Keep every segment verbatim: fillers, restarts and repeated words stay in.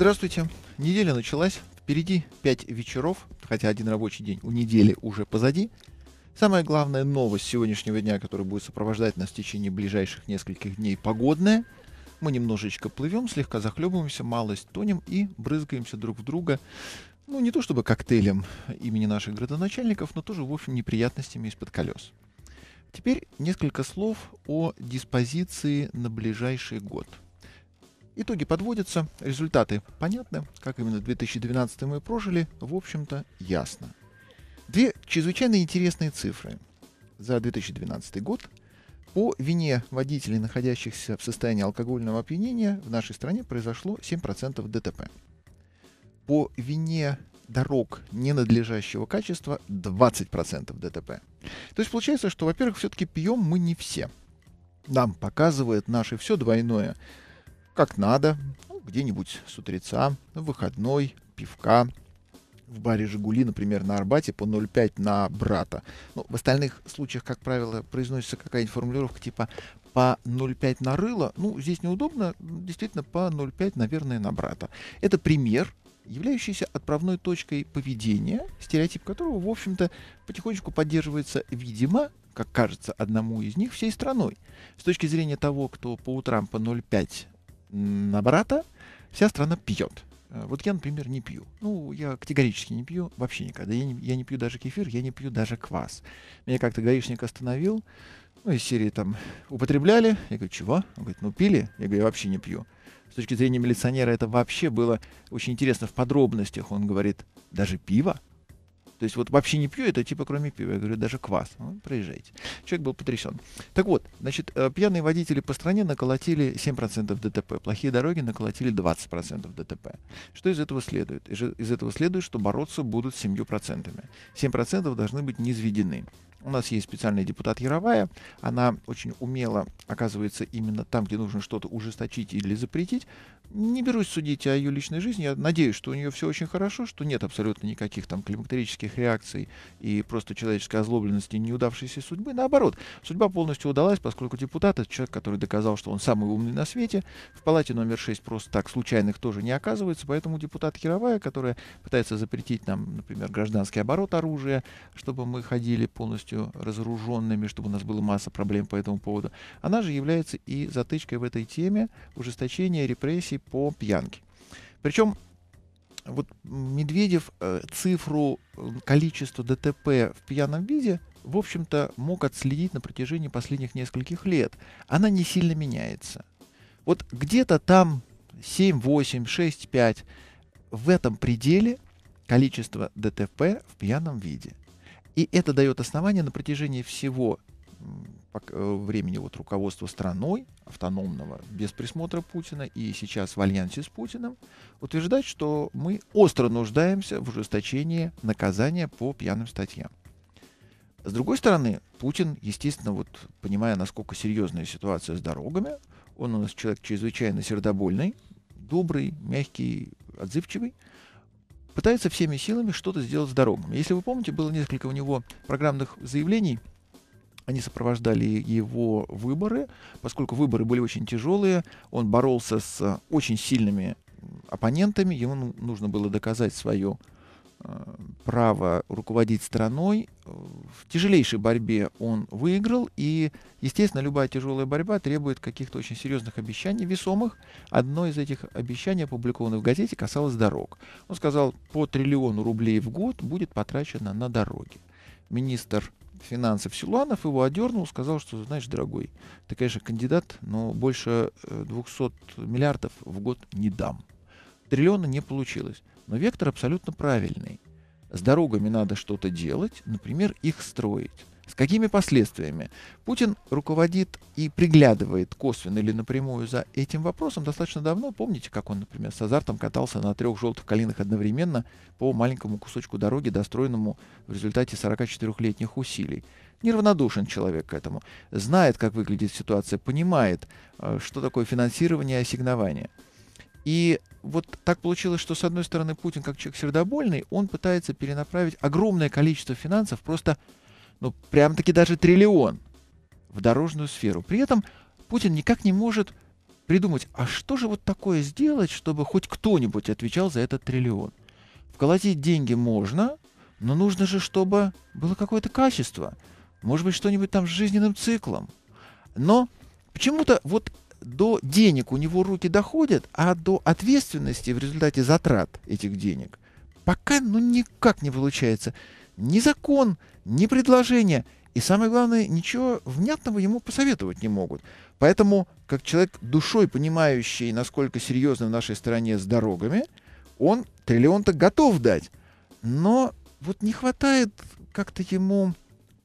Здравствуйте. Неделя началась. Впереди пять вечеров, хотя один рабочий день у недели уже позади. Самая главная новость сегодняшнего дня, которая будет сопровождать нас в течение ближайших нескольких дней, погодная. Мы немножечко плывем, слегка захлебываемся, малость тонем и брызгаемся друг в друга. Ну, не то чтобы коктейлем имени наших градоначальников, но тоже, в общем, неприятностями из-под колес. Теперь несколько слов о диспозиции на ближайший год. Итоги подводятся, результаты понятны, как именно две тысячи двенадцатый мы прожили, в общем-то, ясно. Две чрезвычайно интересные цифры. За две тысячи двенадцатый год по вине водителей, находящихся в состоянии алкогольного опьянения, в нашей стране произошло семь процентов ДТП. По вине дорог ненадлежащего качества двадцать процентов ДТП. То есть получается, что, во-первых, все-таки пьем мы не все. Нам показывает наше все двойное, как надо, ну, где-нибудь с утреца, в выходной, пивка. В баре «Жигули», например, на Арбате по ноль пять на брата. Ну, в остальных случаях, как правило, произносится какая-нибудь формулировка типа по ноль пять на рыло. Ну, здесь неудобно, действительно, по ноль пять, наверное, на брата. Это пример, являющийся отправной точкой поведения, стереотип которого, в общем-то, потихонечку поддерживается, видимо, как кажется одному из них, всей страной. С точки зрения того, кто по утрам по ноль пять на брата, вся страна пьет. Вот я, например, не пью. Ну, я категорически не пью, вообще никогда. Я не, я не пью даже кефир, я не пью даже квас. Меня как-то гаишник остановил, ну, из серии там, употребляли. Я говорю, чего? Он говорит, ну, пили? Я говорю, я вообще не пью. С точки зрения милиционера это вообще было очень интересно в подробностях. Он говорит, даже пиво? То есть вот вообще не пью, это типа кроме пива. Я говорю, даже квас. Ну, проезжайте. Человек был потрясен. Так вот, значит, пьяные водители по стране наколотили семь процентов ДТП. Плохие дороги наколотили двадцать процентов ДТП. Что из этого следует? Из этого следует, что бороться будут с семью процентами. семь процентов должны быть низведены. У нас есть специальный депутат Яровая. Она очень умело оказывается именно там, где нужно что-то ужесточить или запретить. Не берусь судить о ее личной жизни. Я надеюсь, что у нее все очень хорошо, что нет абсолютно никаких там климактерических реакций и просто человеческой озлобленности, неудавшейся судьбы. Наоборот, судьба полностью удалась, поскольку депутат — это человек, который доказал, что он самый умный на свете. В палате номер шесть просто так случайных тоже не оказывается. Поэтому депутат Яровая, которая пытается запретить нам, например, гражданский оборот оружия, чтобы мы ходили полностью разоруженными, чтобы у нас была масса проблем по этому поводу, она же является и затычкой в этой теме ужесточения репрессий по пьянке. Причем вот Медведев э, цифру количества ДТП в пьяном виде, в общем-то, мог отследить на протяжении последних нескольких лет. Она не сильно меняется. Вот где-то там семь, восемь, шесть, пять в этом пределе количество ДТП в пьяном виде. И это дает основание на протяжении всего времени вот руководства страной, автономного, без присмотра Путина, и сейчас в альянсе с Путиным, утверждать, что мы остро нуждаемся в ужесточении наказания по пьяным статьям. С другой стороны, Путин, естественно, вот, понимая, насколько серьезная ситуация с дорогами, он у нас человек чрезвычайно сердобольный, добрый, мягкий, отзывчивый, пытается всеми силами что-то сделать с дорогами. Если вы помните, было несколько у него программных заявлений. Они сопровождали его выборы. Поскольку выборы были очень тяжелые, он боролся с очень сильными оппонентами. Ему нужно было доказать свое э, право руководить страной. В тяжелейшей борьбе он выиграл. И, естественно, любая тяжелая борьба требует каких-то очень серьезных обещаний, весомых. Одно из этих обещаний, опубликованное в газете, касалось дорог. Он сказал, по триллиону рублей в год будет потрачено на дороги. Министр финансов Силуанов его одернул, сказал, что, знаешь, дорогой, ты, конечно, кандидат, но больше двухсот миллиардов в год не дам. Триллиона не получилось. Но вектор абсолютно правильный. С дорогами надо что-то делать, например, их строить. С какими последствиями? Путин руководит и приглядывает косвенно или напрямую за этим вопросом достаточно давно. Помните, как он, например, с азартом катался на трех желтых калинах одновременно по маленькому кусочку дороги, достроенному в результате сорокачетырёхлетних усилий? Неравнодушен человек к этому. Знает, как выглядит ситуация, понимает, что такое финансирование и ассигнование. И вот так получилось, что, с одной стороны, Путин, как человек сердобольный, он пытается перенаправить огромное количество финансов, просто, ну, прям-таки даже триллион, в дорожную сферу. При этом Путин никак не может придумать, а что же вот такое сделать, чтобы хоть кто-нибудь отвечал за этот триллион. Вколотить деньги можно, но нужно же, чтобы было какое-то качество. Может быть, что-нибудь там с жизненным циклом. Но почему-то вот до денег у него руки доходят, а до ответственности в результате затрат этих денег пока ну никак не получается. Ни закон, ни предложение. И самое главное, ничего внятного ему посоветовать не могут. Поэтому, как человек душой понимающий, насколько серьезно в нашей стране с дорогами, он триллион-то готов дать. Но вот не хватает как-то ему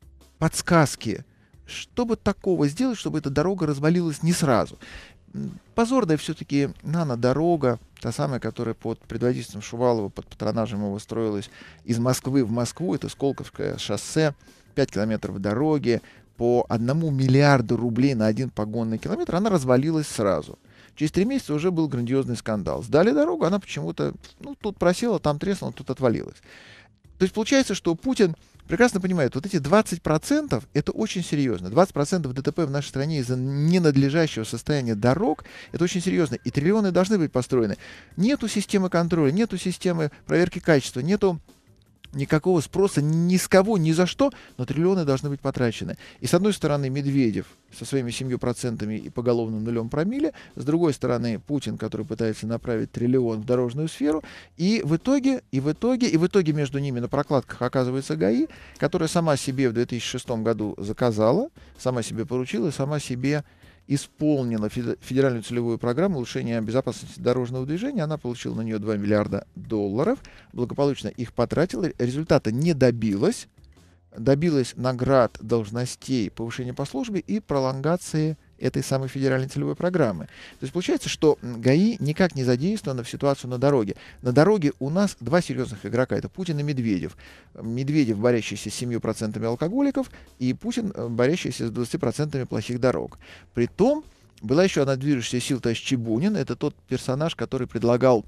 подсказки, чтобы такого сделать, чтобы эта дорога развалилась не сразу. Позорная все-таки нанодорога, та самая, которая под предводительством Шувалова, под патронажем его строилась из Москвы в Москву, это Сколковское шоссе, пять километров дороги, по одному миллиарду рублей на один погонный километр, она развалилась сразу. Через три месяца уже был грандиозный скандал. Сдали дорогу, она почему-то, ну, тут просела, там треснула, тут отвалилась. То есть получается, что Путин прекрасно понимает, вот эти двадцать процентов это очень серьезно. двадцать процентов ДТП в нашей стране из-за ненадлежащего состояния дорог, это очень серьезно. И триллионы должны быть построены. Нету системы контроля, нету системы проверки качества, нету никакого спроса ни с кого, ни за что, но триллионы должны быть потрачены. И с одной стороны Медведев со своими семью процентами и поголовным нулем промилле, с другой стороны Путин, который пытается направить триллион в дорожную сферу, и в итоге, и в итоге, и в итоге между ними на прокладках оказывается ГАИ, которая сама себе в две тысячи шестом году заказала, сама себе поручила, сама себе исполнила федеральную целевую программу улучшения безопасности дорожного движения. Она получила на нее два миллиарда долларов, благополучно их потратила, результата не добилась, добилась наград, должностей, повышения по службе и пролонгации этой самой федеральной целевой программы. То есть получается, что ГАИ никак не задействовано в ситуацию на дороге. На дороге у нас два серьезных игрока. Это Путин и Медведев. Медведев, борящийся с семью процентами алкоголиков, и Путин, борящийся с двадцатью процентами плохих дорог. Притом, была еще одна движущая сила, товарищ Чебунин. Это тот персонаж, который предлагал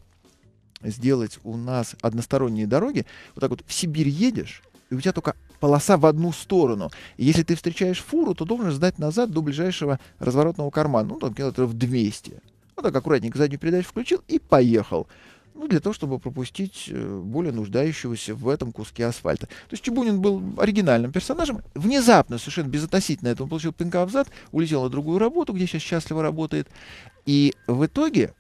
сделать у нас односторонние дороги. Вот так вот в Сибирь едешь, и у тебя только полоса в одну сторону. И если ты встречаешь фуру, то должен сдать назад до ближайшего разворотного кармана, ну, там, километров двести. Вот так аккуратненько заднюю передачу включил и поехал. Ну, для того, чтобы пропустить более нуждающегося в этом куске асфальта. То есть Чебунин был оригинальным персонажем. Внезапно, совершенно безотносительно этого, он получил пинка в зад, улетел на другую работу, где сейчас счастливо работает. И в итоге...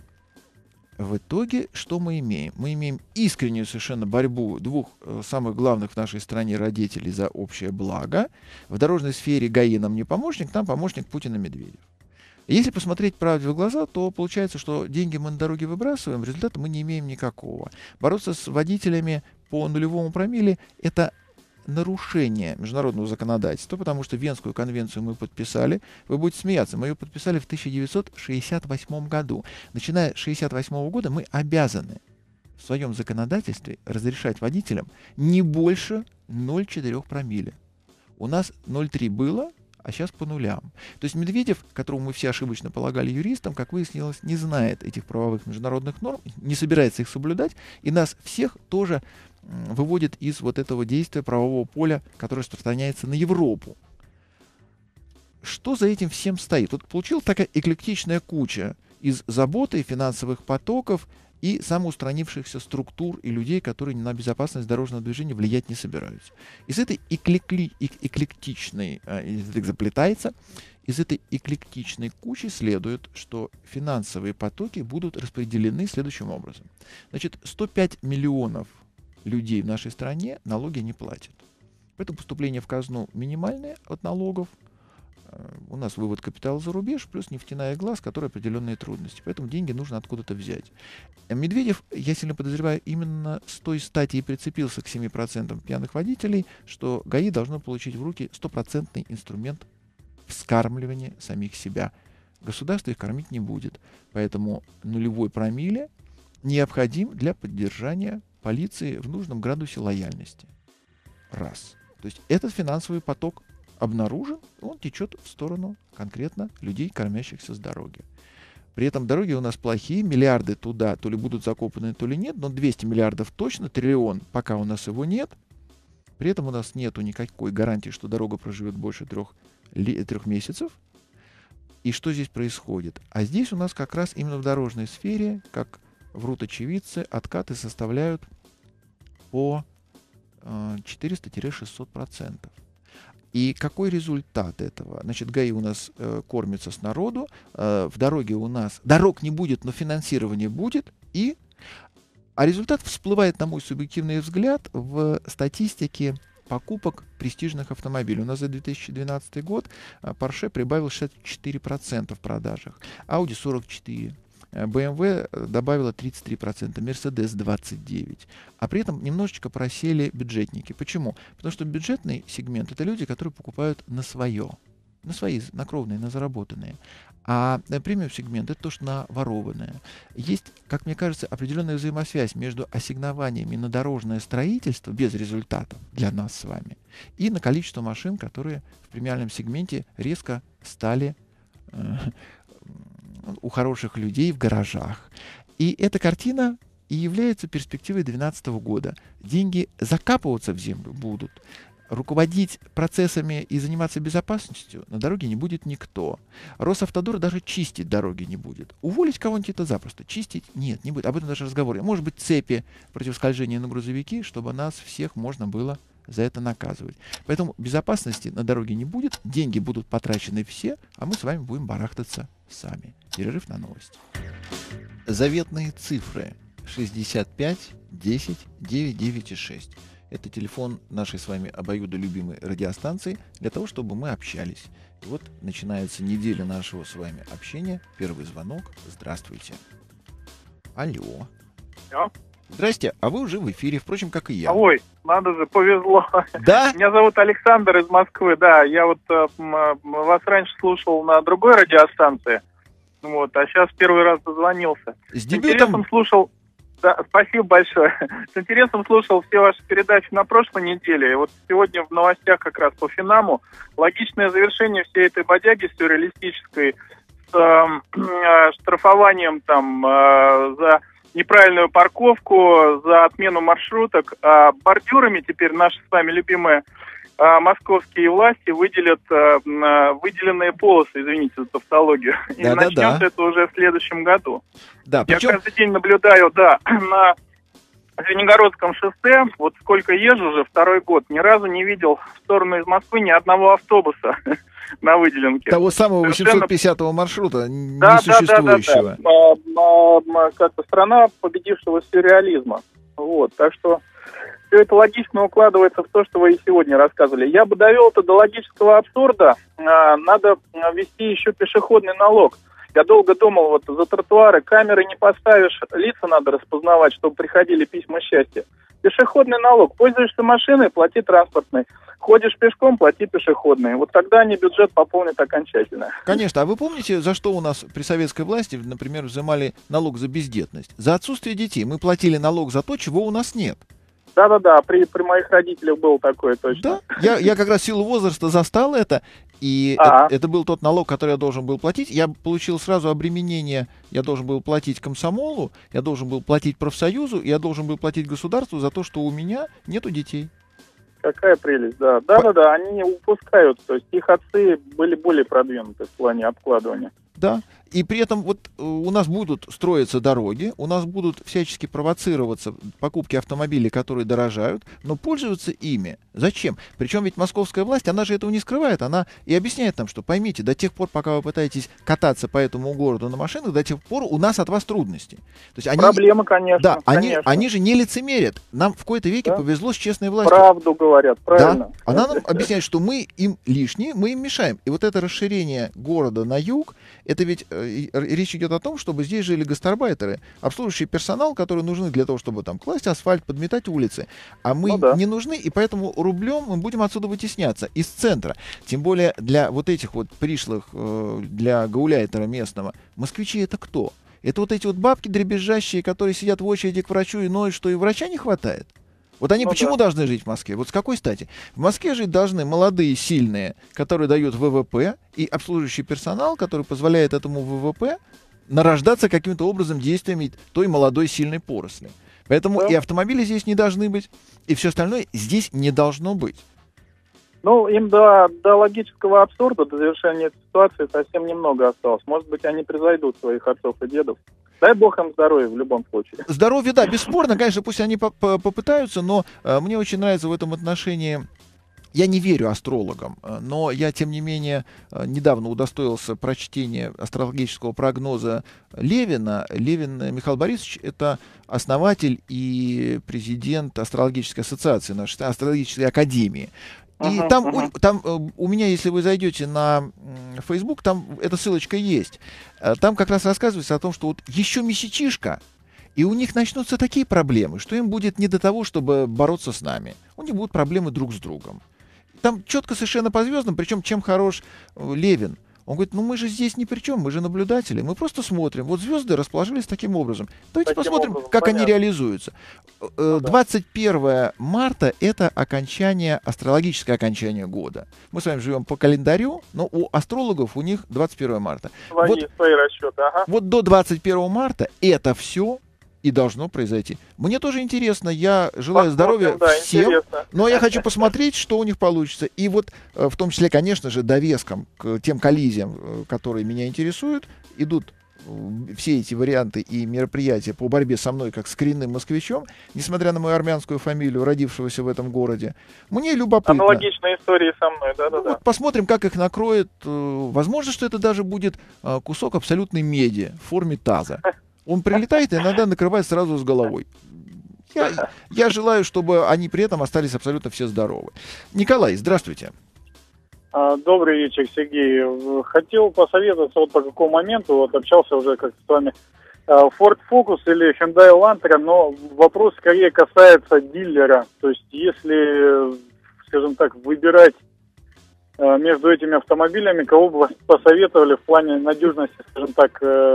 В итоге, что мы имеем? Мы имеем искреннюю совершенно борьбу двух э, самых главных в нашей стране родителей за общее благо. В дорожной сфере ГАИ нам не помощник, нам помощник Путин и Медведев. Если посмотреть правде в глаза, то получается, что деньги мы на дороге выбрасываем, результата мы не имеем никакого. Бороться с водителями по нулевому промилле — это нарушение международного законодательства, потому что Венскую конвенцию мы подписали. Вы будете смеяться, мы ее подписали в тысяча девятьсот шестьдесят восьмом году. Начиная с тысяча девятьсот шестьдесят восьмого года мы обязаны в своем законодательстве разрешать водителям не больше ноль целых четыре десятых промилле. У нас ноль целых три было, а сейчас по нулям. То есть Медведев, которому мы все ошибочно полагали юристом, как выяснилось, не знает этих правовых международных норм, не собирается их соблюдать, и нас всех тоже выводит из вот этого действия правового поля, которое распространяется на Европу. Что за этим всем стоит? Вот получилась такая эклектичная куча из заботы, финансовых потоков и самоустранившихся структур и людей, которые на безопасность дорожного движения влиять не собираются. Из этой эклекли, эк, эклектичной, а, язык заплетается, из этой эклектичной кучи следует, что финансовые потоки будут распределены следующим образом. Значит, сто пять миллионов людей в нашей стране налоги не платят. Поэтому поступление в казну минимальное от налогов. У нас вывод капитала за рубеж, плюс нефтяная игла, с которой определенные трудности. Поэтому деньги нужно откуда-то взять. Медведев, я сильно подозреваю, именно с той стати и прицепился к семи процентам пьяных водителей, что ГАИ должно получить в руки стопроцентный инструмент вскармливания самих себя. Государство их кормить не будет. Поэтому нулевой промилле необходим для поддержания полиции в нужном градусе лояльности. Раз. То есть этот финансовый поток обнаружен, он течет в сторону конкретно людей, кормящихся с дороги. При этом дороги у нас плохие, миллиарды туда то ли будут закопаны, то ли нет, но двести миллиардов точно, триллион, пока у нас его нет. При этом у нас нету никакой гарантии, что дорога проживет больше трех, трех месяцев. И что здесь происходит? А здесь у нас как раз именно в дорожной сфере, как врут очевидцы, откаты составляют по четыреста-шестьсот процентов. И какой результат этого? Значит, ГАИ у нас э, кормится с народу, э, в дороге у нас дорог не будет, но финансирование будет, и... А результат всплывает, на мой субъективный взгляд, в статистике покупок престижных автомобилей. У нас за две тысячи двенадцатый год Porsche прибавил шестьдесят четыре процента в продажах, Audi сорок четыре процента. бэ эм вэ добавила тридцать три процента, Mercedes двадцать девять процентов. А при этом немножечко просели бюджетники. Почему? Потому что бюджетный сегмент — это люди, которые покупают на свое, на свои, на кровные, на заработанные. А премиум-сегмент — это то, что на ворованное. Есть, как мне кажется, определенная взаимосвязь между ассигнованиями на дорожное строительство без результатов для нас с вами и на количество машин, которые в премиальном сегменте резко стали э, у хороших людей в гаражах. И эта картина и является перспективой две тысячи двенадцатого года. Деньги закапываться в землю будут. Руководить процессами и заниматься безопасностью на дороге не будет никто. Росавтодор даже чистить дороги не будет. Уволить кого-нибудь это запросто. Чистить нет, не будет. Об этом даже разговор. Может быть, цепи против скольжения на грузовики, чтобы нас всех можно было за это наказывать. Поэтому безопасности на дороге не будет, деньги будут потрачены все, а мы с вами будем барахтаться сами. Перерыв на новости. Заветные цифры шестьдесят пять десять девять девять шесть. Это телефон нашей с вами обоюдолюбимой радиостанции для того, чтобы мы общались. И вот начинается неделя нашего с вами общения. Первый звонок. Здравствуйте. Алло. Алло. Здрасте, а вы уже в эфире, впрочем, как и я. Ой, надо же, повезло. Да? Меня зовут Александр из Москвы, да. Я вот э, вас раньше слушал на другой радиостанции, вот, а сейчас первый раз дозвонился. С С дебютом. интересом слушал, да, спасибо большое. С интересом слушал все ваши передачи на прошлой неделе. И вот сегодня в новостях как раз по Финаму логичное завершение всей этой бодяги сюрреалистической с э, штрафованием там э, за неправильную парковку, за отмену маршруток. А бордюрами теперь наши с вами любимые а, московские власти выделят а, выделенные полосы, извините за тавтологию. И да, начнется да, да. это уже в следующем году. Да, причем... Я каждый день наблюдаю, да, на Звенигородском шоссе, вот сколько езжу уже, второй год, ни разу не видел в сторону из Москвы ни одного автобуса на выделенке. Того самого восемьсот пятидесятого маршрута, несуществующего. Да, да, да, да. Как-то страна победившего сюрреализма. Вот, так что все это логично укладывается в то, что вы и сегодня рассказывали. Я бы довел это до логического абсурда. Надо ввести еще пешеходный налог. Я долго думал, вот за тротуары камеры не поставишь, лица надо распознавать, чтобы приходили письма счастья. Пешеходный налог. Пользуешься машиной, плати транспортный. Ходишь пешком, плати пешеходный. Вот тогда они бюджет пополнят окончательно. Конечно. А вы помните, за что у нас при советской власти, например, взимали налог за бездетность? За отсутствие детей. Мы платили налог за то, чего у нас нет. Да-да-да, при, при моих родителях было такое точно. Да, я, я как раз в силу возраста застал это, и А-а. это, это был тот налог, который я должен был платить. Я получил сразу обременение, я должен был платить комсомолу, я должен был платить профсоюзу, я должен был платить государству за то, что у меня нету детей. Какая прелесть, да. Да-да-да, они не упускают, то есть их отцы были более продвинуты в плане обкладывания. Да, и при этом вот у нас будут строиться дороги, у нас будут всячески провоцироваться покупки автомобилей, которые дорожают, но пользоваться ими зачем? Причем ведь московская власть, она же этого не скрывает, она и объясняет нам, что поймите, до тех пор, пока вы пытаетесь кататься по этому городу на машинах, до тех пор у нас от вас трудности. То есть они, проблема, конечно. Да, они, конечно. они же не лицемерят. Нам в какой-то веке да? повезло с честной властью. Правду говорят, правильно. Да, она нам объясняет, что мы им лишние, мы им мешаем. И вот это расширение города на юг, это ведь э, речь идет о том, чтобы здесь жили гастарбайтеры, обслуживающий персонал, который нужны для того, чтобы там класть асфальт, подметать улицы. А мы ну, да. не нужны, и поэтому рублем мы будем отсюда вытесняться из центра. Тем более для вот этих вот пришлых, э, для гауляйтера местного, москвичи это кто? Это вот эти вот бабки дребезжащие, которые сидят в очереди к врачу и ноют, что и врача не хватает. Вот они ну, почему да. должны жить в Москве? Вот с какой стати? В Москве жить должны молодые, сильные, которые дают ВВП, и обслуживающий персонал, который позволяет этому ВВП нарождаться каким-то образом действиями той молодой, сильной поросли. Поэтому да. и автомобили здесь не должны быть, и все остальное здесь не должно быть. Ну, им до, до логического абсурда, до завершения этой ситуации совсем немного осталось. Может быть, они превзойдут своих отцов и дедов. Дай бог им здоровья в любом случае. Здоровье, да, бесспорно, конечно, пусть они по -по попытаются, но э, мне очень нравится в этом отношении. Я не верю астрологам, но я, тем не менее, недавно удостоился прочтения астрологического прогноза Левина. Левин Михаил Борисович — это основатель и президент астрологической ассоциации, нашей астрологической академии. И uh-huh, там, uh-huh. У, там у меня, если вы зайдете на Facebook, там эта ссылочка есть. Там как раз рассказывается о том, что вот еще месячишка, и у них начнутся такие проблемы, что им будет не до того, чтобы бороться с нами. У них будут проблемы друг с другом. Там четко совершенно по звездам, причем чем хорош Левин. Он говорит, ну мы же здесь ни при чем, мы же наблюдатели, мы просто смотрим. Вот звезды расположились таким образом. Давайте таким посмотрим, образом, как понятно. Они реализуются. Ну, двадцать первое марта — это окончание, астрологическое окончание года. Мы с вами живем по календарю, но у астрологов у них двадцать первое марта. Свои, вот, свои расчеты, ага. Вот до двадцать первого марта это все и должно произойти. Мне тоже интересно, я желаю здоровья да, всем, интересно. Но я хочу посмотреть, что у них получится. И вот в том числе, конечно же, довеском к тем коллизиям, которые меня интересуют, идут все эти варианты и мероприятия по борьбе со мной, как с коренным москвичом, несмотря на мою армянскую фамилию, родившегося в этом городе. Мне любопытно. Аналогичные истории со мной, да-да-да. Ну, вот посмотрим, как их накроет. Возможно, что это даже будет кусок абсолютной меди в форме таза. Он прилетает и иногда накрывает сразу с головой. Я, я желаю, чтобы они при этом остались абсолютно все здоровы. Николай, здравствуйте. Добрый вечер, Сергей. Хотел посоветоваться вот по какому моменту. Вот общался уже как с вами. Ford Focus или Hyundai Elantra, но вопрос скорее касается дилера. То есть если, скажем так, выбирать между этими автомобилями, кого бы вы посоветовали в плане надежности, скажем так,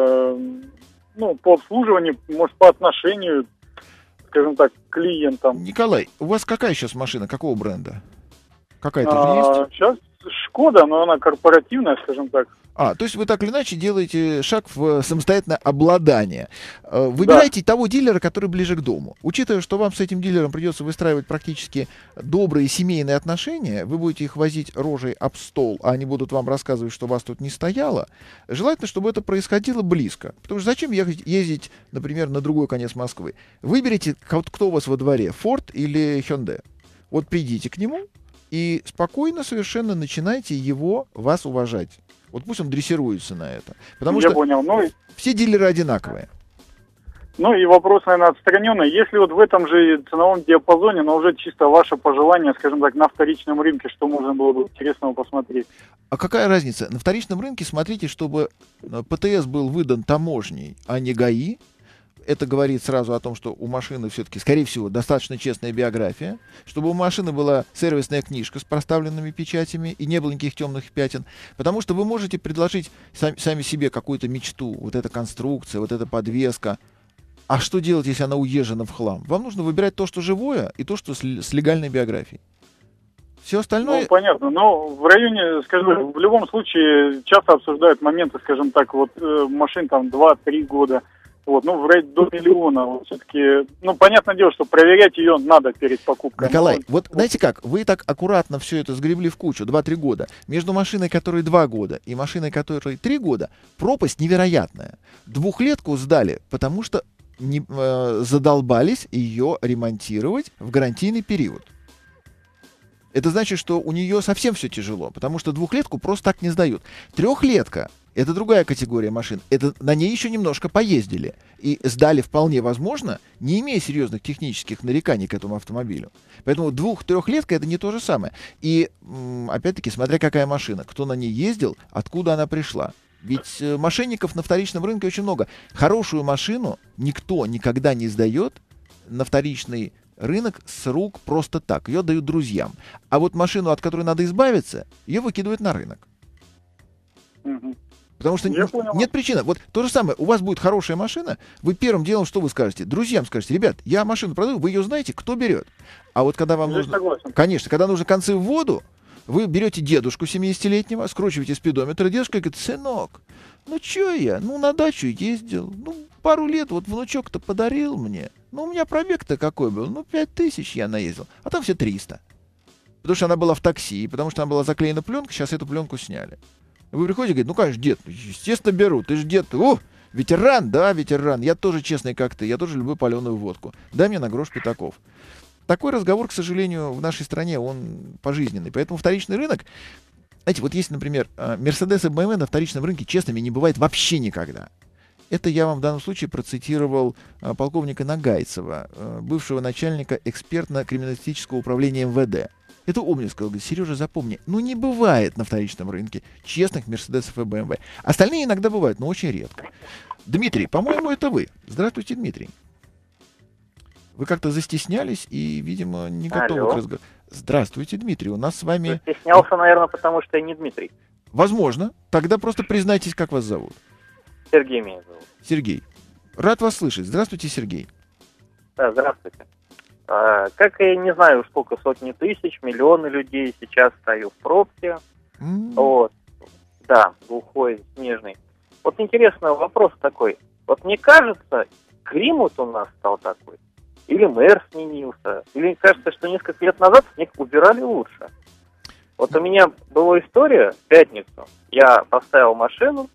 ну, по обслуживанию, может, по отношению, скажем так, к клиентам. Николай, у вас какая сейчас машина, какого бренда? Какая-то а, же есть? Сейчас Шкода, но она корпоративная, скажем так. А, то есть вы так или иначе делаете шаг в самостоятельное обладание. Выбирайте да. того дилера, который ближе к дому. Учитывая, что вам с этим дилером придется выстраивать практически добрые семейные отношения, вы будете их возить рожей об стол, а они будут вам рассказывать, что вас тут не стояло, желательно, чтобы это происходило близко. Потому что зачем ехать, ездить, например, на другой конец Москвы? Выберите, кто у вас во дворе, Ford или Hyundai. Вот придите к нему и спокойно совершенно начинайте его, вас уважать. Вот пусть он дрессируется на это. Потому Я что понял. Ну, все дилеры одинаковые. Ну и вопрос, наверное, отстраненный. Если вот в этом же ценовом диапазоне, но уже чисто ваше пожелание, скажем так, на вторичном рынке, что можно было бы интересного посмотреть? А какая разница? На вторичном рынке смотрите, чтобы ПТС был выдан таможней, а не ГАИ. Это говорит сразу о том, что у машины все-таки, скорее всего, достаточно честная биография, чтобы у машины была сервисная книжка с проставленными печатями и не было никаких темных пятен, потому что вы можете предложить сами, сами себе какую-то мечту, вот эта конструкция, вот эта подвеска. А что делать, если она уезжена в хлам? Вам нужно выбирать то, что живое, и то, что с, с легальной биографией. Все остальное... Ну, понятно. Но в районе, скажем, в любом случае часто обсуждают моменты, скажем так, вот э, машин там два-три года. Вот, ну, в районе до миллиона. Вот, все-таки, ну, понятное дело, что проверять ее надо перед покупкой. Николай, но, вот, вот знаете как, вы так аккуратно все это сгребли в кучу, два-три года. Между машиной, которой два года, и машиной, которой три года, пропасть невероятная. Двухлетку сдали, потому что не, э, задолбались ее ремонтировать в гарантийный период. Это значит, что у нее совсем все тяжело, потому что двухлетку просто так не сдают. Трехлетка — это другая категория машин. Это на ней еще немножко поездили. И сдали вполне возможно, не имея серьезных технических нареканий к этому автомобилю. Поэтому двух-трехлетка — это не то же самое. И, опять-таки, смотря какая машина, кто на ней ездил, откуда она пришла. Ведь мошенников на вторичном рынке очень много. Хорошую машину никто никогда не сдает на вторичный рынок с рук просто так. Ее дают друзьям. А вот машину, от которой надо избавиться, ее выкидывают на рынок. Угу. Потому что Я н- понял. нет причины. Вот то же самое. У вас будет хорошая машина, вы первым делом что вы скажете? Друзьям скажете: ребят, я машину продаю, вы ее знаете, кто берет. А вот когда вам Здесь нужно... согласен. Конечно, когда нужны концы в воду, вы берете дедушку семидесятилетнего, скручиваете спидометр, и дедушка говорит: сынок, ну чё я, ну на дачу ездил, ну пару лет вот внучок-то подарил мне, ну у меня пробег-то какой был, ну пять тысяч я наездил, а там все триста. потому что она была в такси, потому что она была заклеена пленкой, сейчас эту пленку сняли. Вы приходите и говорите, ну, конечно, дед, естественно, беру, ты же дед, о, ветеран, да, ветеран, я тоже честный, как ты, я тоже люблю паленую водку, дай мне на грош пятаков. Такой разговор, к сожалению, в нашей стране, он пожизненный, поэтому вторичный рынок, знаете, вот если, например, Mercedes и бэ эм вэ на вторичном рынке честными не бывает вообще никогда. Это я вам в данном случае процитировал а, полковника Нагайцева, а, бывшего начальника экспертно-криминалистического управления эм вэ дэ. Это умник сказал, говорит, Сережа, запомни, ну не бывает на вторичном рынке честных Мерседесов и бэ эм вэ. Остальные иногда бывают, но очень редко. Дмитрий, по-моему, это вы. Здравствуйте, Дмитрий. Вы как-то застеснялись и, видимо, не готовы Алло. к разговору. Здравствуйте, Дмитрий. У нас с вами... Застеснялся, наверное, потому что я не Дмитрий. Возможно. Тогда просто признайтесь, как вас зовут. Сергей меня зовут. Сергей. Рад вас слышать. Здравствуйте, Сергей. Да, здравствуйте. А, как я не знаю, сколько сотни тысяч, миллионы людей сейчас стою в пробке. М. Вот. Да, глухой, снежный. Вот интересный вопрос такой. Вот мне кажется, климат у нас стал такой. Или мэр сменился. Или мне кажется, что несколько лет назад снег убирали лучше. Вот у меня была история в пятницу. Я поставил машину,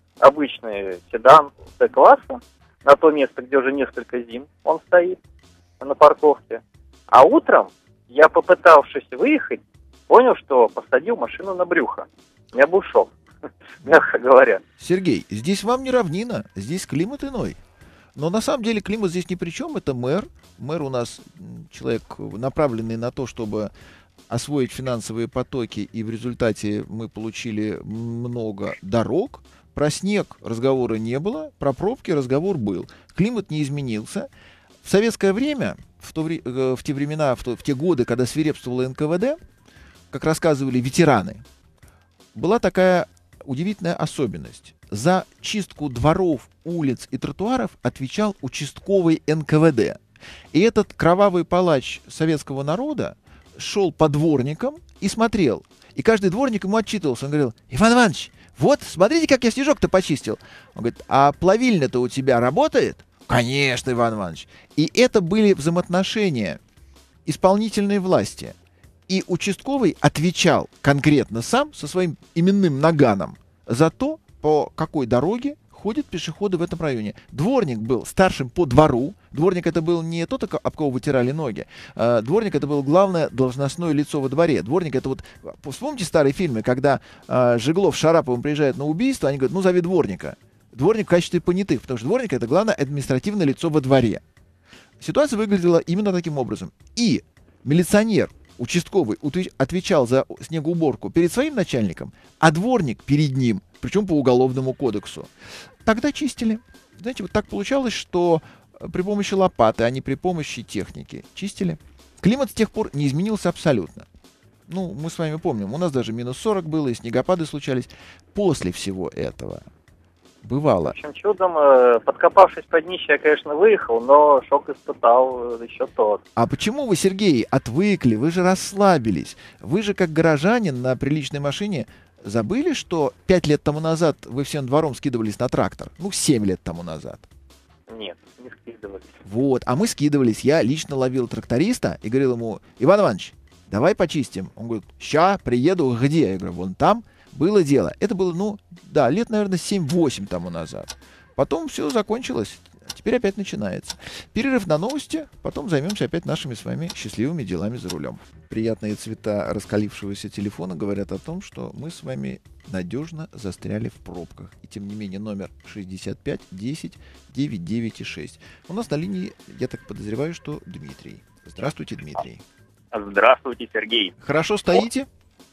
обычный седан Т-класса, на то место, где уже несколько зим он стоит, на парковке. А утром я, попытавшись выехать, понял, что посадил машину на брюхо. У меня был шок, мягко говоря. Сергей, здесь вам не равнина, здесь климат иной. Но на самом деле климат здесь ни при чем, это мэр. Мэр у нас м, человек, направленный на то, чтобы освоить финансовые потоки, и в результате мы получили много дорог. Про снег разговора не было, про пробки разговор был. Климат не изменился. В советское время, в, то, вре- э, в те времена, в, то- в те годы, когда свирепствовало эн ка вэ дэ, как рассказывали ветераны, была такая удивительная особенность. За чистку дворов, улиц и тротуаров отвечал участковый эн ка вэ дэ. И этот кровавый палач советского народа шел по дворникам и смотрел. И каждый дворник ему отчитывался. Он говорил: Иван Иванович, вот, смотрите, как я снежок-то почистил. Он говорит: а плавильня-то у тебя работает? Конечно, Иван Иванович. И это были взаимоотношения исполнительной власти. И участковый отвечал конкретно сам со своим именным наганом за то, по какой дороге ходят пешеходы в этом районе. Дворник был старшим по двору. Дворник это был не тот, об кого вытирали ноги. А дворник это был главное должностное лицо во дворе. Дворник это вот... Вспомните старые фильмы, когда а, Жиглов с Шараповым приезжают на убийство, они говорят: ну, зови дворника. Дворник в качестве понятых, потому что дворник это главное административное лицо во дворе. Ситуация выглядела именно таким образом. И милиционер, участковый, отвечал за снегоуборку перед своим начальником, а дворник перед ним, причем по уголовному кодексу. Тогда чистили. Знаете, вот так получалось, что при помощи лопаты, а не при помощи техники чистили. Климат с тех пор не изменился абсолютно. Ну, мы с вами помним, у нас даже минус сорок было, и снегопады случались. После всего этого бывало. В общем, чудом, э, подкопавшись под днище, я, конечно, выехал, но шок испытал э, еще тот. А почему вы, Сергей, отвыкли? Вы же расслабились. Вы же, как горожанин на приличной машине, забыли, что пять лет тому назад вы всем двором скидывались на трактор? Ну, семь лет тому назад. Нет, не скидывались. Вот, а мы скидывались. Я лично ловил тракториста и говорил ему: Иван Иванович, давай почистим. Он говорит: ща, приеду. Где? Я говорю: вон там. Было дело. Это было, ну, да, лет, наверное, семь-восемь тому назад. Потом все закончилось. Теперь опять начинается. Перерыв на новости, потом займемся опять нашими с вами счастливыми делами за рулем. Приятные цвета раскалившегося телефона говорят о том, что мы с вами надежно застряли в пробках. И тем не менее номер шестьдесят пять десять девяносто девять шесть. У нас на линии, я так подозреваю, что Дмитрий. Здравствуйте, Дмитрий. Здравствуйте, Сергей. Хорошо стоите?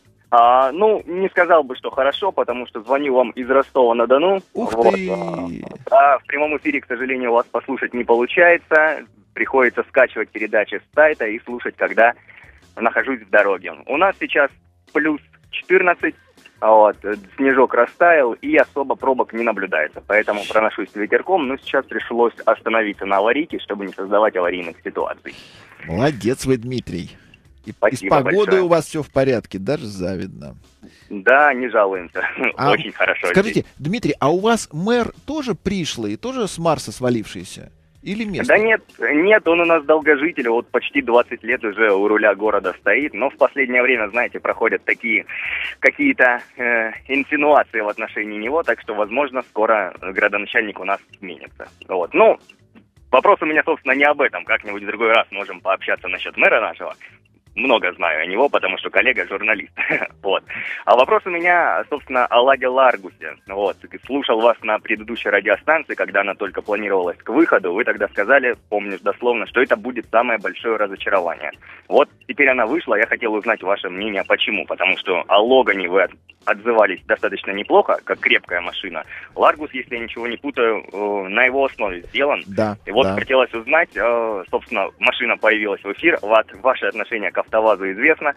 А, ну, не сказал бы, что хорошо, потому что звоню вам из Ростова-на-Дону. Ух вот. ты! А в прямом эфире, к сожалению, вас послушать не получается. Приходится скачивать передачи с сайта и слушать, когда нахожусь в дороге. У нас сейчас плюс четырнадцать, вот, снежок растаял, и особо пробок не наблюдается. Поэтому проношусь ветерком, но сейчас пришлось остановиться на аварийке, чтобы не создавать аварийных ситуаций. Молодец вы, Дмитрий. И, и с Спасибо погодой большое. у вас все в порядке, даже завидно. Да, не жалуемся. А Очень хорошо Скажите, здесь. Дмитрий, а у вас мэр тоже пришлый, тоже с Марса свалившийся? Или местный? Да нет, нет, он у нас долгожитель, вот почти двадцать лет уже у руля города стоит, но в последнее время, знаете, проходят такие какие-то э, инсинуации в отношении него, так что, возможно, скоро градоначальник у нас сменится. Вот. Ну, вопрос у меня, собственно, не об этом, как-нибудь в другой раз можем пообщаться насчет мэра нашего. Много знаю о него, потому что коллега журналист. Вот. А вопрос у меня, собственно, о Ладе Ларгусе. Вот. Слушал вас на предыдущей радиостанции, когда она только планировалась к выходу. Вы тогда сказали, помнишь дословно, что это будет самое большое разочарование. Вот теперь она вышла, я хотел узнать ваше мнение, почему. Потому что о Логане вы отзывались достаточно неплохо, как крепкая машина. Ларгус, если я ничего не путаю, на его основе сделан. Да, И вот да. хотелось узнать, собственно, машина появилась в эфир, ваше отношение к АвтоВАЗу известно.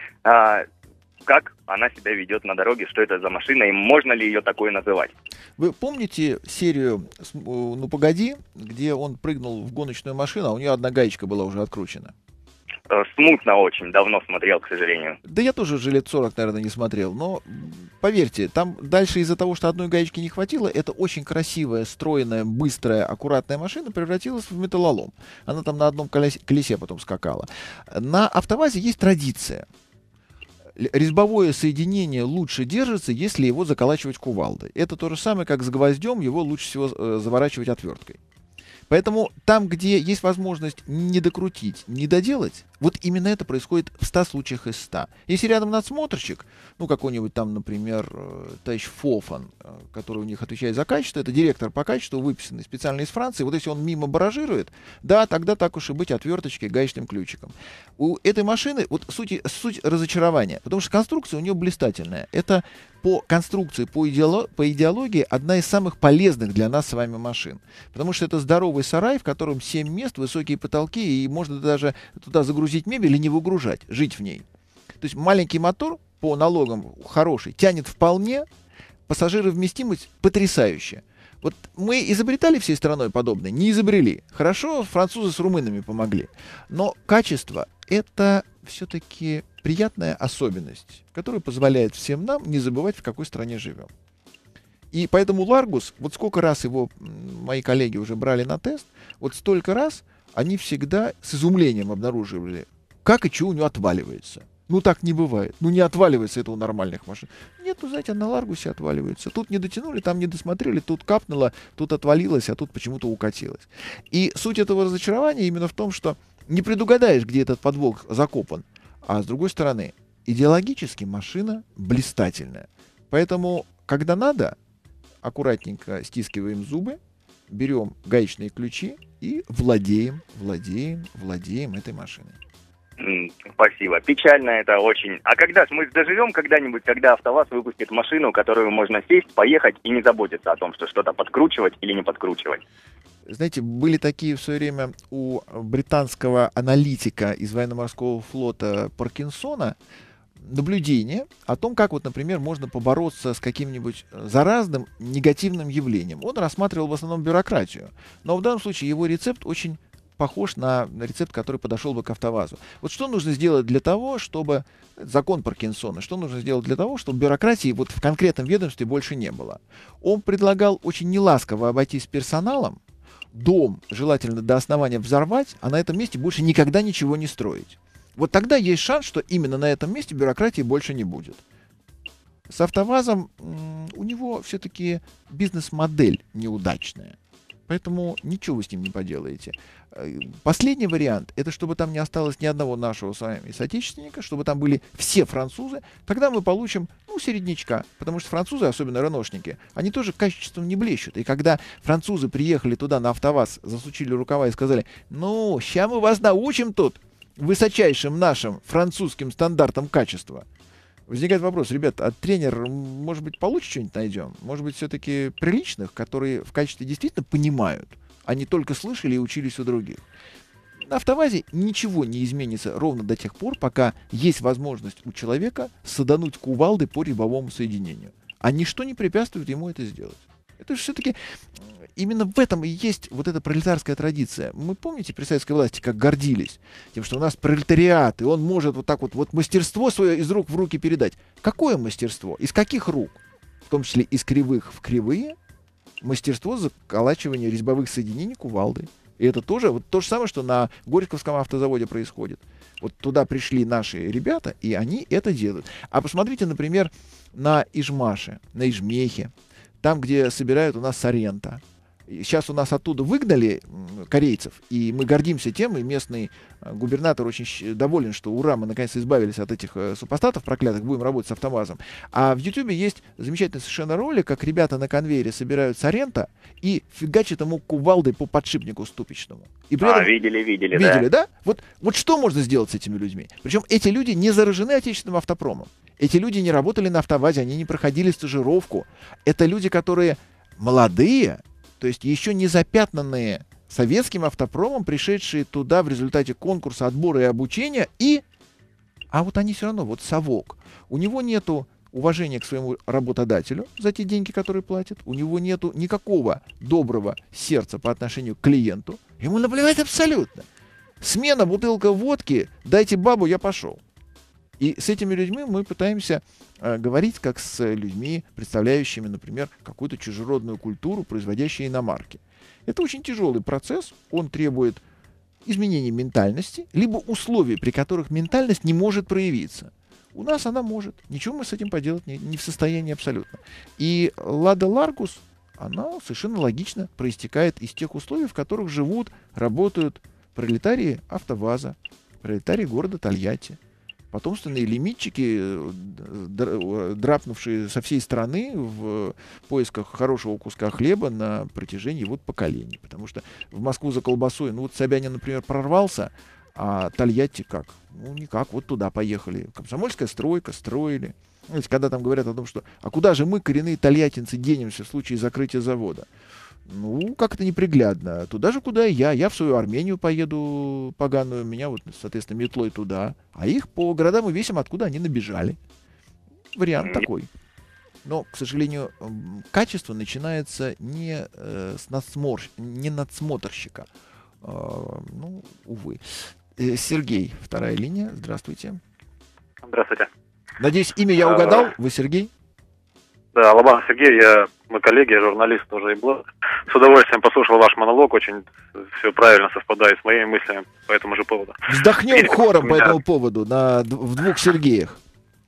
Как она себя ведет на дороге, что это за машина и можно ли ее такой называть? Вы помните серию «Ну погоди», где он прыгнул в гоночную машину, а у нее одна гаечка была уже откручена? Смутно очень, давно смотрел, к сожалению. Да я тоже уже лет сорок, наверное, не смотрел, но поверьте, там дальше из-за того, что одной гаечки не хватило, эта очень красивая, стройная, быстрая, аккуратная машина превратилась в металлолом. Она там на одном колесе, колесе потом скакала. На АвтоВАЗе есть традиция. Резьбовое соединение лучше держится, если его заколачивать кувалдой. Это то же самое, как с гвоздем, его лучше всего э, заворачивать отверткой. Поэтому там, где есть возможность не докрутить, не доделать, вот именно это происходит в ста случаях из ста. Если рядом надсмотрщик, ну какой-нибудь там, например, товарищ Фофан, который у них отвечает за качество, это директор по качеству, выписанный специально из Франции, вот если он мимо баражирует, да, тогда так уж и быть отверточкой, гаечным ключиком. У этой машины, вот суть, суть разочарования, потому что конструкция у нее блистательная. Это по конструкции, по, идеоло- по идеологии одна из самых полезных для нас с вами машин. Потому что это здоровый сарай, в котором семь мест, высокие потолки, и можно даже туда загрузить мебель и не выгружать, жить в ней. То есть маленький мотор по налогам хороший, тянет вполне, пассажировместимость потрясающая. Вот мы изобретали всей страной подобное? Не изобрели. Хорошо, французы с румынами помогли. Но качество — это все-таки приятная особенность, которая позволяет всем нам не забывать, в какой стране живем. И поэтому Ларгус, вот сколько раз его мои коллеги уже брали на тест, вот столько раз они всегда с изумлением обнаруживали, как и чего у него отваливается. Ну, так не бывает. Ну, не отваливается это у нормальных машин. Нет, ну, знаете, на Ларгусе отваливается. Тут не дотянули, там не досмотрели, тут капнуло, тут отвалилось, а тут почему-то укатилось. И суть этого разочарования именно в том, что не предугадаешь, где этот подвох закопан. А с другой стороны, идеологически машина блистательная. Поэтому, когда надо, аккуратненько стискиваем зубы, берем гаечные ключи и владеем, владеем, владеем этой машиной. Спасибо. Печально это очень. А когда мы доживем когда-нибудь, когда АвтоВАЗ выпустит машину, которую можно сесть, поехать и не заботиться о том, что что-то подкручивать или не подкручивать? Знаете, были такие в свое время у британского аналитика из военно-морского флота Паркинсона наблюдения о том, как вот, например, можно побороться с каким-нибудь заразным негативным явлением. Он рассматривал в основном бюрократию. Но в данном случае его рецепт очень похож на рецепт, который подошел бы к АвтоВАЗу. Вот что нужно сделать для того, чтобы... Закон Паркинсона. Что нужно сделать для того, чтобы бюрократии вот в конкретном ведомстве больше не было? Он предлагал очень неласково обойтись с персоналом, дом желательно до основания взорвать, а на этом месте больше никогда ничего не строить. Вот тогда есть шанс, что именно на этом месте бюрократии больше не будет. С АвтоВАЗом м- у него все-таки бизнес-модель неудачная. Поэтому ничего вы с ним не поделаете. Последний вариант — это чтобы там не осталось ни одного нашего с вами соотечественника, чтобы там были все французы. Тогда мы получим, ну, середнячка. Потому что французы, особенно реношники, они тоже качеством не блещут. И когда французы приехали туда на АвтоВАЗ, засучили рукава и сказали: ну, ща мы вас научим тут высочайшим нашим французским стандартам качества. Возникает вопрос: ребят, а тренер, может быть, получше что-нибудь найдем? Может быть, все-таки приличных, которые в качестве действительно понимают, а не только слышали и учились у других. На АвтоВАЗе ничего не изменится ровно до тех пор, пока есть возможность у человека садануть кувалдой по резьбовому соединению. А ничто не препятствует ему это сделать. Это же все-таки именно в этом и есть вот эта пролетарская традиция. Мы, помните, при советской власти как гордились тем, что у нас пролетариат, и он может вот так вот, вот мастерство свое из рук в руки передать. Какое мастерство? Из каких рук? В том числе из кривых в кривые. Мастерство заколачивания резьбовых соединений кувалдой. И это тоже вот то же самое, что на Горьковском автозаводе происходит. Вот туда пришли наши ребята, и они это делают. А посмотрите, например, на Ижмаше, на Ижмехе, там, где собирают у нас Сорента. Сейчас у нас оттуда выгнали корейцев, и мы гордимся тем, и местный губернатор очень доволен, что ура, мы наконец избавились от этих супостатов проклятых, будем работать с АвтоВАЗом. А в Ютубе есть замечательный совершенно ролик, как ребята на конвейере собирают Сорента и фигачат ему кувалдой по подшипнику ступичному. И при А, этом... видели, видели, Видели, да. да? Вот, вот что можно сделать с этими людьми? Причем эти люди не заражены отечественным автопромом. Эти люди не работали на АвтоВАЗе, они не проходили стажировку. Это люди, которые молодые, то есть еще не запятнанные советским автопромом, пришедшие туда в результате конкурса, отбора и обучения, и... А вот они все равно, вот совок. У него нету уважения к своему работодателю за те деньги, которые платят. У него нету никакого доброго сердца по отношению к клиенту. Ему наплевать абсолютно. Смена, бутылка водки, дайте бабу, я пошел. И с этими людьми мы пытаемся э, говорить как с людьми, представляющими, например, какую-то чужеродную культуру, производящие иномарки. Это очень тяжелый процесс, он требует изменения ментальности, либо условий, при которых ментальность не может проявиться. У нас она может. Ничего мы с этим поделать не, не в состоянии абсолютно. И Лада Ларгус, она совершенно логично проистекает из тех условий, в которых живут, работают пролетарии АвтоВАЗа, пролетарии города Тольятти. Потомственные лимитчики, драпнувшие со всей страны в поисках хорошего куска хлеба на протяжении вот поколений. Потому что в Москву за колбасой, ну вот Собянин, например, прорвался, а Тольятти как? Ну никак, вот туда поехали. Комсомольская стройка, строили. Ну, когда там говорят о том, что а куда же мы, коренные тольяттинцы, денемся в случае закрытия завода? Ну, как-то неприглядно. Туда же, куда и я. Я в свою Армению поеду поганую, меня вот, соответственно, метлой туда. А их по городам и весям, откуда они набежали. Вариант такой. Но, к сожалению, качество начинается не, э, с надсмор... не надсмотрщика. Э, ну, увы. Э, Сергей, вторая линия. Здравствуйте. Здравствуйте. Надеюсь, имя я угадал. Вы Сергей? Да, Лобанов Сергей, я, мы коллеги, я журналист тоже и блог. С удовольствием послушал ваш монолог, очень все правильно совпадает с моими мыслями по этому же поводу. Вздохнем И хором меня... по этому поводу на, в двух Сергеях.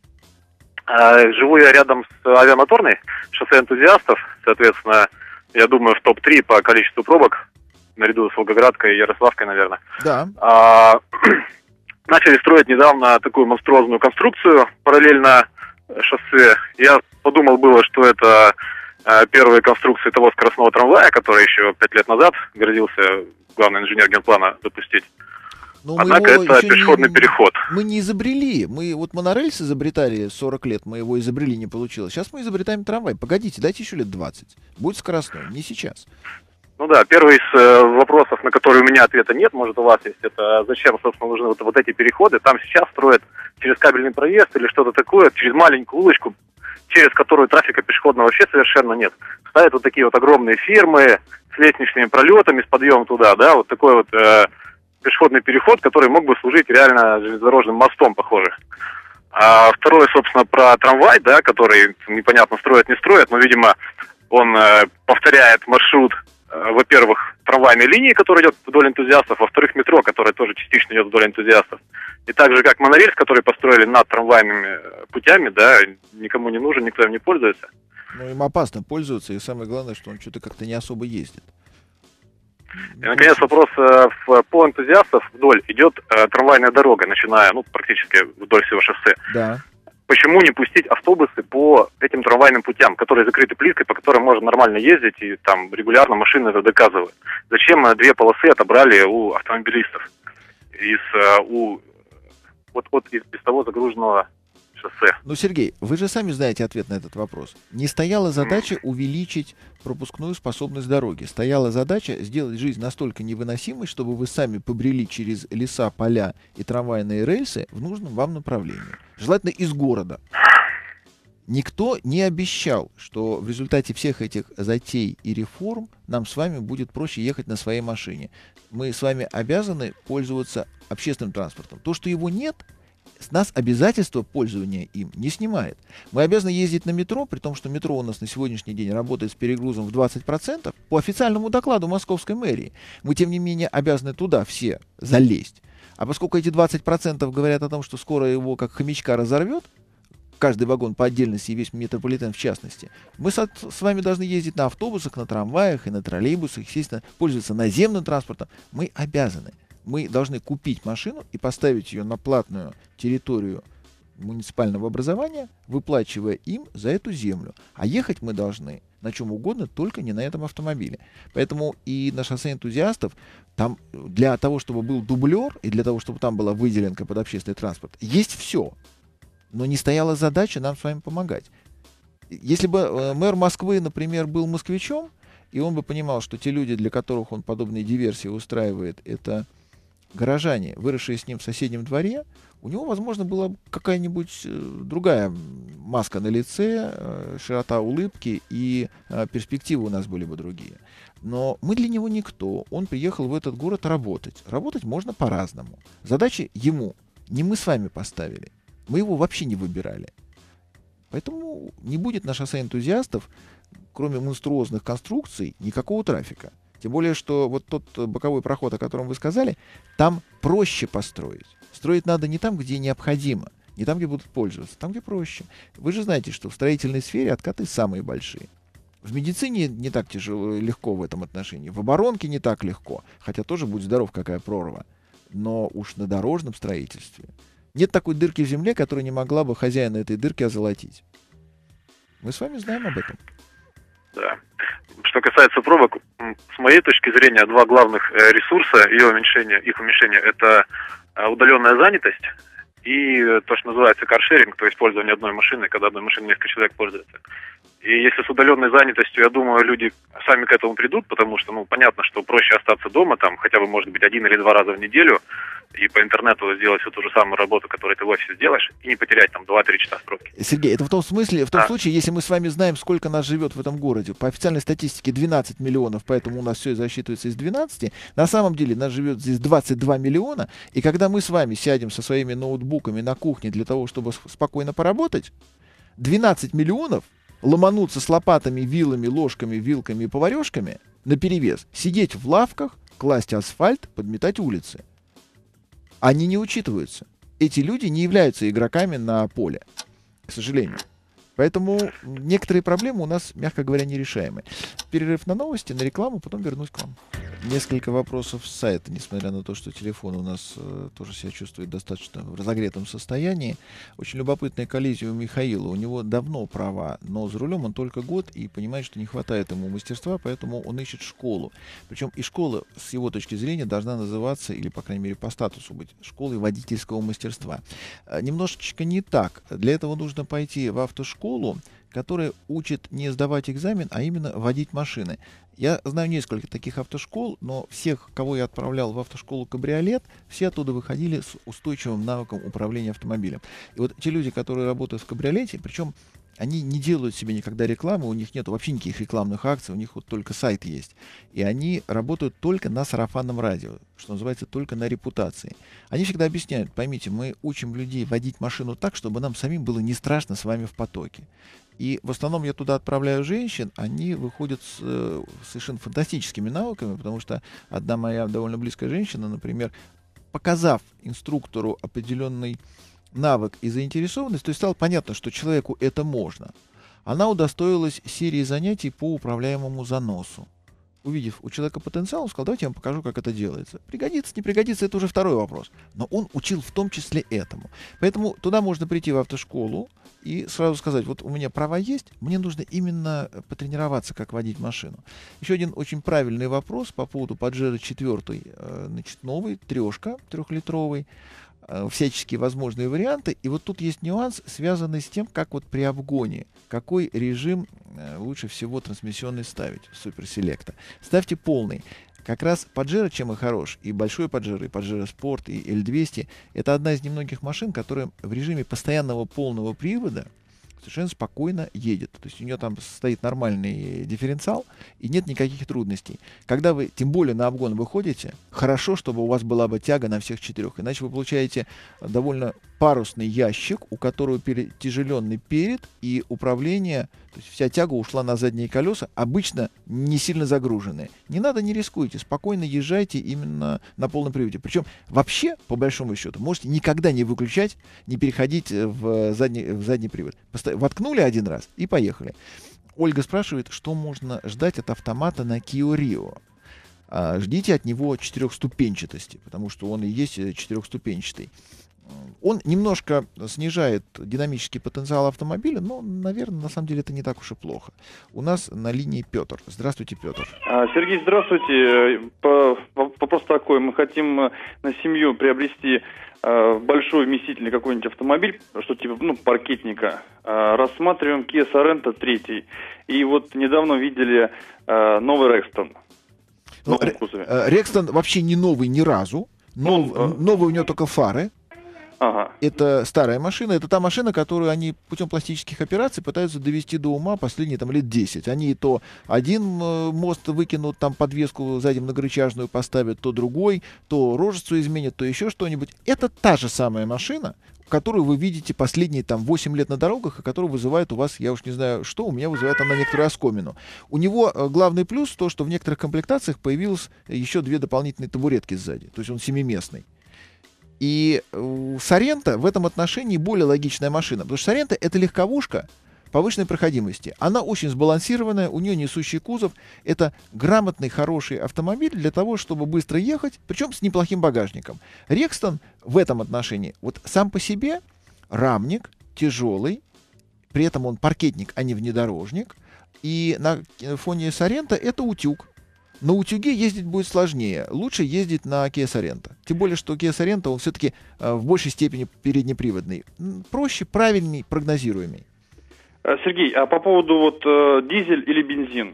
А, живу я рядом с авиамоторной, шоссе энтузиастов, соответственно, я думаю, в топ три по количеству пробок, наряду с Волгоградкой и Ярославкой, наверное. Да. А, начали строить недавно такую монструозную конструкцию параллельно шоссе. Я подумал было, что это э, первые конструкции того скоростного трамвая, который еще пять лет назад грозился главный инженер генплана запустить. Но Однако это пешеходный не, переход. Мы не изобрели. Мы вот монорельс изобретали сорок лет, мы его изобрели, не получилось. Сейчас мы изобретаем трамвай. Погодите, дайте еще лет двадцать. Будет скоростной, не сейчас. Ну да, первый из э, вопросов, на который у меня ответа нет, может у вас есть, это зачем, собственно, нужны вот, вот эти переходы. Там сейчас строят через кабельный проезд или что-то такое, через маленькую улочку, через которую трафика пешеходного вообще совершенно нет. Ставят вот такие вот огромные фирмы с лестничными пролетами, с подъемом туда, да, вот такой вот э, пешеходный переход, который мог бы служить реально железнодорожным мостом, похоже. А второе, собственно, про трамвай, да, который непонятно строят, не строят, но, видимо, он э, повторяет маршрут, э, во-первых, трамвайной линии, которая идет вдоль энтузиастов, во-вторых, метро, которое тоже частично идет вдоль энтузиастов. И так же, как монорельс, который построили над трамвайными путями, да, никому не нужен, никто им не пользуется. Ну, им опасно пользоваться, и самое главное, что он что-то как-то не особо ездит. И, наконец, вопрос э, в, по энтузиастов вдоль идет э, трамвайная дорога, начиная, ну, практически вдоль всего шоссе. Да. Почему не пустить автобусы по этим трамвайным путям, которые закрыты плиткой, по которым можно нормально ездить, и там регулярно машины это доказывают? Зачем э, две полосы отобрали у автомобилистов из, э, у, вот, вот из без того загруженного шоссе? Ну, Сергей, вы же сами знаете ответ на этот вопрос. Не стояла задача увеличить пропускную способность дороги. Стояла задача сделать жизнь настолько невыносимой, чтобы вы сами побрели через леса, поля и трамвайные рельсы в нужном вам направлении. Желательно из города. Никто не обещал, что в результате всех этих затей и реформ нам с вами будет проще ехать на своей машине. Мы с вами обязаны пользоваться общественным транспортом. То, что его нет, с нас обязательство пользования им не снимает. Мы обязаны ездить на метро, при том, что метро у нас на сегодняшний день работает с перегрузом в двадцать процентов. По официальному докладу Московской мэрии мы, тем не менее, обязаны туда все залезть. А поскольку эти двадцать процентов говорят о том, что скоро его как хомячка разорвет, каждый вагон по отдельности и весь метрополитен в частности, мы с, с вами должны ездить на автобусах, на трамваях и на троллейбусах, естественно, пользоваться наземным транспортом. Мы обязаны. Мы должны купить машину и поставить ее на платную территорию муниципального образования, выплачивая им за эту землю. А ехать мы должны на чем угодно, только не на этом автомобиле. Поэтому и на шоссе энтузиастов там для того, чтобы был дублер, и для того, чтобы там была выделенка под общественный транспорт, есть все. Но не стояла задача нам с вами помогать. Если бы э, мэр Москвы, например, был москвичом, и он бы понимал, что те люди, для которых он подобные диверсии устраивает, это горожане, выросшие с ним в соседнем дворе, у него, возможно, была какая-нибудь э, другая маска на лице, э, широта улыбки, и э, перспективы у нас были бы другие. Но мы для него никто. Он приехал в этот город работать. Работать можно по-разному. Задачи ему не мы с вами поставили. Мы его вообще не выбирали. Поэтому не будет на шоссе энтузиастов, кроме монструозных конструкций, никакого трафика. Тем более, что вот тот боковой проход, о котором вы сказали, там проще построить. Строить надо не там, где необходимо, не там, где будут пользоваться, там, где проще. Вы же знаете, что в строительной сфере откаты самые большие. В медицине не так тяжело, легко в этом отношении. В оборонке не так легко, хотя тоже будь здоров, какая прорва. Но уж на дорожном строительстве нет такой дырки в земле, которая не могла бы хозяина этой дырки озолотить. Мы с вами знаем об этом. Да. Что касается пробок, с моей точки зрения, два главных ресурса ее уменьшения, их уменьшения, это удаленная занятость и то, что называется каршеринг, то есть пользование одной машиной, когда одной машиной несколько человек пользуются. И если с удаленной занятостью, я думаю, люди сами к этому придут, потому что, ну, понятно, что проще остаться дома, там, хотя бы, может быть, один или два раза в неделю, и по интернету сделать всю ту же самую работу, которую ты в офисе сделаешь, и не потерять там два-три часа стройки. Сергей, это в том смысле, в том а. случае, если мы с вами знаем, сколько нас живет в этом городе. По официальной статистике двенадцать миллионов, поэтому у нас все засчитывается из двенадцати. На самом деле нас живет здесь двадцать два миллиона, и когда мы с вами сядем со своими ноутбуками на кухне для того, чтобы спокойно поработать, двенадцать миллионов ломануться с лопатами, вилами, ложками, вилками и поварешками наперевес, сидеть в лавках, класть асфальт, подметать улицы. Они не учитываются. Эти люди не являются игроками на поле, к сожалению. Поэтому некоторые проблемы у нас, мягко говоря, нерешаемы. Перерыв на новости, на рекламу, потом вернусь к вам. Несколько вопросов с сайта, несмотря на то, что телефон у нас э, тоже себя чувствует достаточно в разогретом состоянии. Очень любопытная коллизия у Михаила. У него давно права, но за рулем он только год и понимает, что не хватает ему мастерства, поэтому он ищет школу. Причем и школа, с его точки зрения, должна называться, или, по крайней мере, по статусу быть, школой водительского мастерства. Э, немножечко не так. Для этого нужно пойти в автошколу, которая учит не сдавать экзамен, а именно водить машины. Я знаю несколько таких автошкол, но всех, кого я отправлял в автошколу «Кабриолет», все оттуда выходили с устойчивым навыком управления автомобилем. И вот те люди, которые работают в «Кабриолете», причем они не делают себе никогда рекламы, у них нет вообще никаких рекламных акций, у них вот только сайт есть. И они работают только на сарафанном радио, что называется, только на репутации. Они всегда объясняют: поймите, мы учим людей водить машину так, чтобы нам самим было не страшно с вами в потоке. И в основном я туда отправляю женщин, они выходят с э, совершенно фантастическими навыками, потому что одна моя довольно близкая женщина, например, показав инструктору определенный навык и заинтересованность, то есть стало понятно, что человеку это можно. Она удостоилась серии занятий по управляемому заносу. Увидев у человека потенциал, он сказал: давайте я вам покажу, как это делается. Пригодится, не пригодится, это уже второй вопрос. Но он учил в том числе этому. Поэтому туда можно прийти в автошколу и сразу сказать: вот у меня права есть, мне нужно именно потренироваться, как водить машину. Еще один очень правильный вопрос по поводу Паджеро четыре, значит, новый, трешка, трехлитровый, всяческие возможные варианты. И вот тут есть нюанс, связанный с тем, как вот при обгоне, какой режим лучше всего трансмиссионный ставить, суперселекта. Ставьте полный. Как раз Паджеро чем и хорош, и большой Паджеро, и Паджеро Спорт, и эль двести, это одна из немногих машин, которая в режиме постоянного полного привода совершенно спокойно едет. То есть у нее там стоит нормальный дифференциал, и нет никаких трудностей. Когда вы, тем более, на обгон выходите, хорошо, чтобы у вас была бы тяга на всех четырех. Иначе вы получаете довольно парусный ящик, у которого перетяжеленный перед, и управление, то есть вся тяга ушла на задние колеса, обычно не сильно загруженные. Не надо, не рискуйте, спокойно езжайте именно на полном приводе. Причем вообще, по большому счету, можете никогда не выключать, не переходить в задний, в задний привод. Посто- Воткнули один раз и поехали. Ольга спрашивает, что можно ждать от автомата на Kia Rio. А, ждите от него четырехступенчатости, потому что он и есть четырехступенчатый. Он немножко снижает динамический потенциал автомобиля, но, наверное, на самом деле это не так уж и плохо. У нас на линии Петр. Здравствуйте, Петр. Сергей, здравствуйте. Вопрос такой. Мы хотим на семью приобрести большой вместительный какой-нибудь автомобиль, что типа, ну, паркетника. Рассматриваем Kia Sorento три. И вот недавно видели новый Rexton. Ну, Rexton вообще не новый ни разу. Нов, ну, новые у него только фары. Ага. Это старая машина, это та машина, которую они путем пластических операций пытаются довести до ума последние там лет десять. Они то один э, мост выкинут, там подвеску сзади многорычажную поставят, то другой, то рожицу изменят, то еще что-нибудь. Это та же самая машина, которую вы видите последние там восемь лет на дорогах, и которая вызывает у вас, я уж не знаю что, у меня вызывает она некоторую оскомину. У него э, главный плюс то, что в некоторых комплектациях появилось еще две дополнительные табуретки сзади, то есть он семиместный. И Sorento в этом отношении более логичная машина, потому что Sorento — это легковушка повышенной проходимости. Она очень сбалансированная, у нее несущий кузов. Это грамотный, хороший автомобиль для того, чтобы быстро ехать, причем с неплохим багажником. Rexton в этом отношении, вот сам по себе рамник, тяжелый, при этом он паркетник, а не внедорожник. И на фоне Sorento это утюг. На утюге ездить будет сложнее. Лучше ездить на Kia Sorento. Тем более, что Kia Sorento, он все-таки э, в большей степени переднеприводный. Проще, правильный, прогнозируемый. Сергей, а по поводу вот э, дизель или бензин?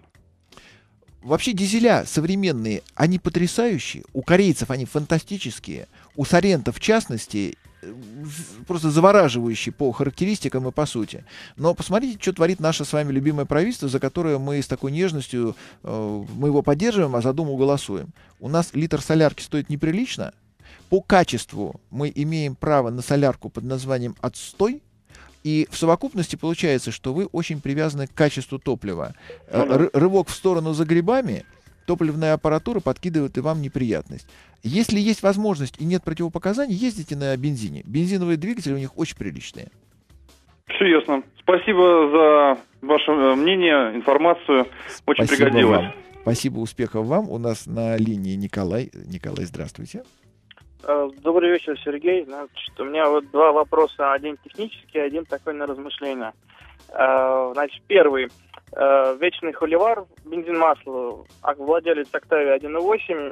Вообще дизеля современные, они потрясающие. У корейцев они фантастические. У Sorento, в частности, просто завораживающие по характеристикам и по сути. Но посмотрите, что творит наше с вами любимое правительство, за которое мы с такой нежностью, э, мы его поддерживаем, а за Думу голосуем. У нас литр солярки стоит неприлично. По качеству мы имеем право на солярку под названием «Отстой». И в совокупности получается, что вы очень привязаны к качеству топлива. Р- рывок в сторону за грибами, топливная аппаратура подкидывает и вам неприятность. Если есть возможность и нет противопоказаний, ездите на бензине. Бензиновые двигатели у них очень приличные. Все ясно. Спасибо за ваше мнение, информацию. Очень Спасибо пригодилось. Вам. Спасибо, успехов вам. У нас на линии Николай. Николай, здравствуйте. Добрый вечер, Сергей. Значит, у меня вот два вопроса. Один технический, один такой на размышление. Значит, первый. Вечный холивар, бензин, масло, владелец Octavia один и восемь.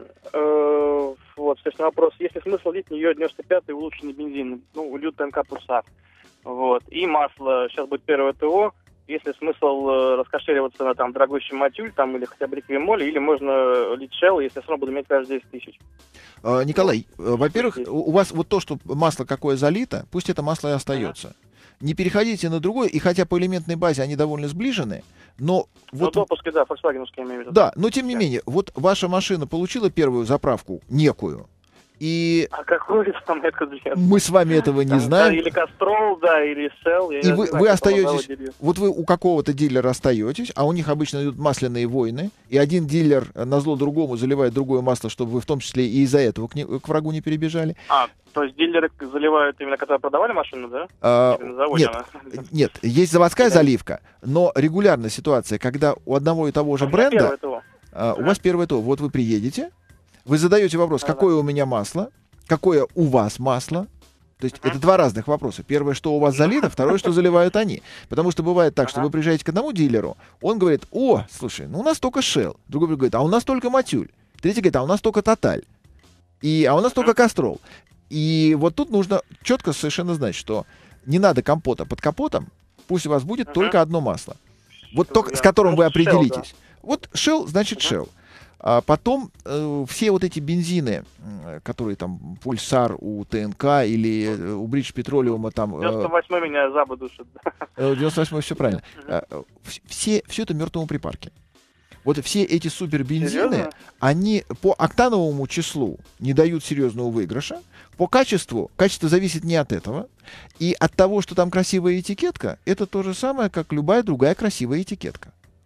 Вот, соответственно, вопрос, есть ли смысл лить в нее девяносто пятый улучшенный бензин, ну, Лют ТНК Пульсар. Вот. И масло, сейчас будет первое ТО. Есть ли смысл э, раскошеливаться на там дорогущий Матюль там, или хотя бы Реквиемоль, или можно лить Shell, если я все равно буду иметь каждые десять тысяч? А, Николай, во-первых, у, у вас вот то, что масло какое залито, пусть это масло и остается. Ага. Не переходите на другое, и хотя по элементной базе они довольно сближены, но... Вот, ну, допуски, да, Volkswagen, я имею в виду. Да, но тем не менее, вот ваша машина получила первую заправку некую, и... А какой там это для... Мы с вами этого не там, знаем. Да, или Castrol, да, или Shell. И вы, знаю, вы остаетесь... Вот вы у какого-то дилера остаетесь, а у них обычно идут масляные войны, и один дилер назло другому заливает другое масло, чтобы вы в том числе и из-за этого к, не, к врагу не перебежали. А, то есть дилеры заливают именно, когда продавали машину, да? А, нет, нет, есть заводская да. заливка, но регулярная ситуация, когда у одного и того же а бренда... А, у вас первое ТО. Вот вы приедете, вы задаете вопрос, ага. какое у меня масло, какое у вас масло. То есть uh-huh. это два разных вопроса. Первое, что у вас залито, второе, что заливают они. Потому что бывает так, uh-huh. что вы приезжаете к одному дилеру, он говорит, о, слушай, ну у нас только Shell. Другой говорит, а у нас только Матюль. Третий говорит, а у нас только Тоталь. И, а у нас uh-huh. только Castrol. И вот тут нужно четко совершенно знать, что не надо компота под капотом, пусть у вас будет uh-huh. только одно масло. Вот только, с которым вы определитесь. Shell, да. Вот Shell, значит uh-huh. Shell. А потом э, все вот эти бензины, э, которые там Пульсар у ТНК или э, у Бридж Петролиума там... Э, девяносто восьмой меня жаба душит. э, девяносто восьмой, все правильно. Э, все, все это мертвому припарке. Вот все эти супербензины, Серьезно? они по октановому числу не дают серьезного выигрыша. По качеству, качество зависит не от этого. И от того, что там красивая этикетка, это то же самое, как любая другая красивая этикетка.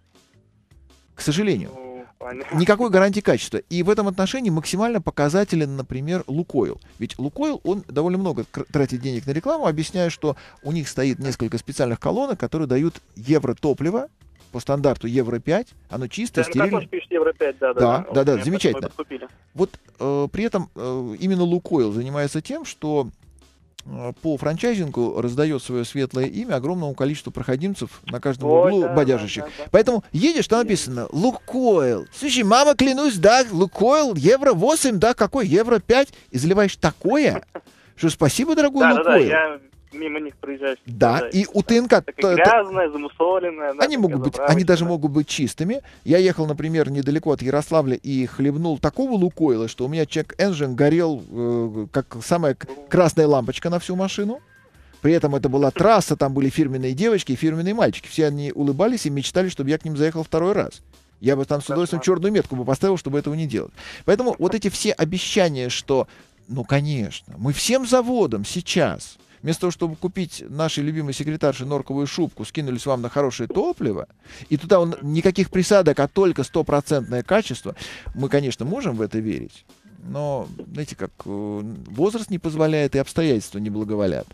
К сожалению. Ну, понятно. Никакой гарантии качества. И в этом отношении максимально показателен, например, Лукойл. Ведь Лукойл, он довольно много кр- тратит денег на рекламу, объясняя, что у них стоит несколько специальных колонок, которые дают евро топлива по стандарту евро пять. Оно чистое, ТНК стерильное. тоже пишет евро пять, да, да. Да, Вот да, да, мне замечательно. поэтому и подкупили. Вот э, при этом э, именно Лукойл занимается тем, что э, по франчайзингу раздает свое светлое имя огромному количеству проходимцев на каждом Ой, углу да, бодяжащих. да, да, да. Поэтому едешь, там написано Лукойл. Слушай, мама, клянусь, да, Лукойл, евро восемь, да, какой, евро пять. И заливаешь такое, что спасибо, дорогой Да, да, да, Лукойл. я мимо них проезжаю. Да, и у ТНК... Так то- то- грязная, замусоленная. да, Они такая могут быть, они заправочная, даже да. могут быть чистыми. Я ехал, например, недалеко от Ярославля и хлебнул такого Лукойла, что у меня чек-энджин горел э, как самая к- красная лампочка на всю машину. При этом это была трасса, там были фирменные девочки и фирменные мальчики. Все они улыбались и мечтали, чтобы я к ним заехал второй раз. Я бы там с удовольствием черную метку бы поставил, чтобы этого не делать. Поэтому вот эти все обещания, что, ну, конечно, мы всем заводам сейчас... Вместо того, чтобы купить нашей любимой секретарше норковую шубку, скинулись вам на хорошее топливо, и туда он, никаких присадок, а только стопроцентное качество, мы, конечно, можем в это верить, но, знаете, как э, возраст не позволяет и обстоятельства не благоволят.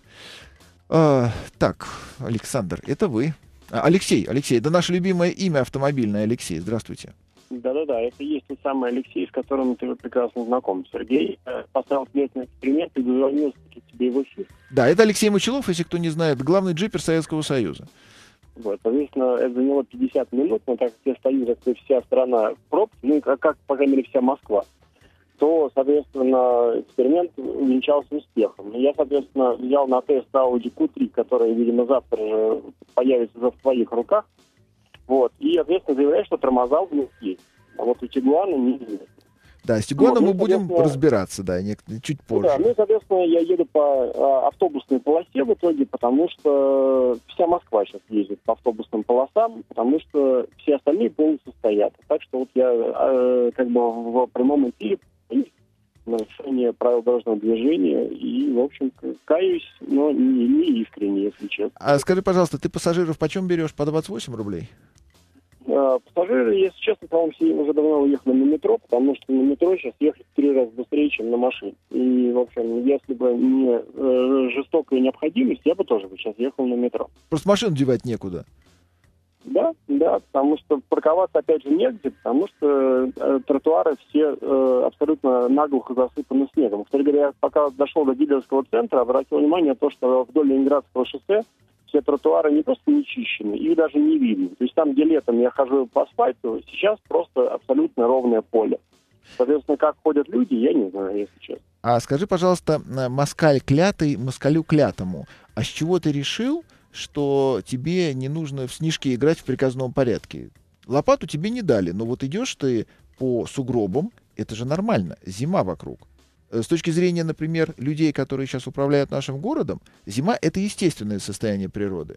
А, так, Александр, это вы. А, Алексей, Алексей, это наше любимое имя автомобильное, Алексей, здравствуйте. Да-да-да, это и есть тот самый Алексей, с которым ты прекрасно знаком. Сергей э, поставил следственный эксперимент и дозвонился к тебе в эфир. Да, это Алексей Мочелов, если кто не знает, главный джипер Советского Союза. Вот, соответственно, это заняло пятьдесят минут, но так как я стою, как бы вся страна в пробке, ну и как, как, по крайней мере, вся Москва, то, соответственно, эксперимент увенчался успехом. И я, соответственно, взял на тест Audi кью три, который, видимо, завтра же появится уже в твоих руках. Вот. И, соответственно, заявляю, что тормоза у них есть. А вот у Тигуана неизвестно. Да, с Тигуаном Вот, мы ну, будем соответственно, разбираться, да, нек- чуть Ну позже. да, ну и, соответственно, я еду по а, автобусной полосе в итоге, потому что вся Москва сейчас ездит по автобусным полосам, потому что все остальные полностью стоят. Так что вот я а, как бы в прямом эфире нарушение правил дорожного движения и, в общем, каюсь, но не, не искренне, если честно. А скажи, пожалуйста, ты пассажиров почем берешь? По двадцать восемь рублей? А, Пассажиры, если честно, по-моему, все уже давно уехали на метро, потому что на метро сейчас ехать в три раза быстрее, чем на машине. И, в общем, если бы не э, жестокая необходимость, я бы тоже бы сейчас ехал на метро. Просто машину девать некуда. Да, да, потому что парковаться опять же негде, потому что э, тротуары все э, абсолютно наглухо засыпаны снегом. Кстати говоря, я пока дошел до дилерского центра, обратил внимание на то, что вдоль Ленинградского шоссе все тротуары не просто не чищены, их даже не видно. То есть там, где летом я хожу по асфальту, сейчас просто абсолютно ровное поле. Соответственно, как ходят люди, я не знаю, если честно. А скажи, пожалуйста, э, москаль клятый, москалю клятому, а с чего ты решил, что тебе не нужно в снежки играть в приказном порядке? Лопату тебе не дали, но вот идешь ты по сугробам, это же нормально, зима вокруг. Э, С точки зрения, например, людей, которые сейчас управляют нашим городом, зима — это естественное состояние природы.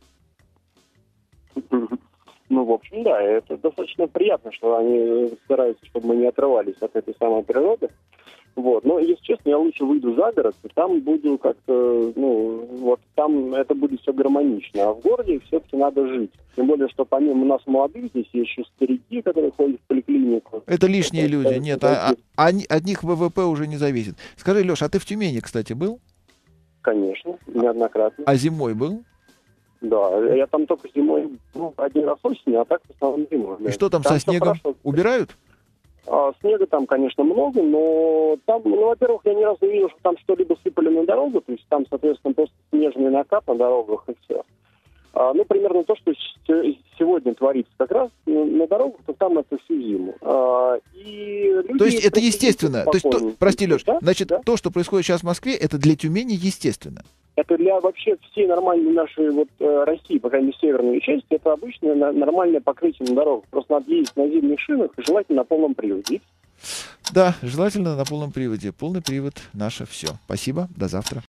Ну, в общем, да, это достаточно приятно, что они стараются, чтобы мы не отрывались от этой самой природы. Вот. Но, если честно, я лучше выйду за город, и там буду как-то, ну, вот там это будет все гармонично. А в городе все-таки надо жить. Тем более, что помимо нас молодых, здесь есть еще старики, которые ходят в поликлинику. Это лишние Это- люди, это- нет, это- а, а- они- от них ВВП уже не зависит. Скажи, Леш, а ты в Тюмени, кстати, был? Конечно, неоднократно. А зимой был? Да, я там только зимой, ну, один раз осенью, а так в основном зимой. И что там со всё снегом? хорошо. Убирают? А, снега там, конечно, много, но там, ну, во-первых, я ни разу не видел, что там что-либо сыпали на дорогу, то есть там, соответственно, просто снежный накат на дорогах и все. А, ну, примерно то, что с- сегодня творится как раз на, на дорогах, то там это всю зиму. А, и люди То есть это просто естественно. едут То есть, то- спокойно. прости, Леш, Да? значит, Да? то, что происходит сейчас в Москве, это для Тюмени естественно. это для вообще всей нормальной нашей вот э, России, по крайней мере, северной части, это обычное на- нормальное покрытие на дорогах. Просто надо ездить на зимних шинах, желательно на полном приводе. Да, желательно на полном приводе. Полный привод — наше все. Спасибо, до завтра.